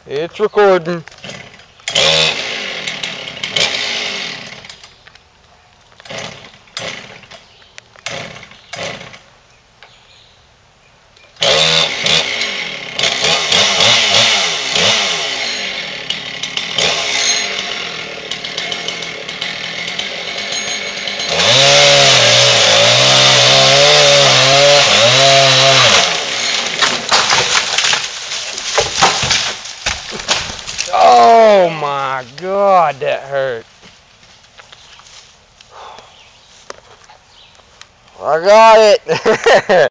It's recording. Oh my God, that hurt. I got it.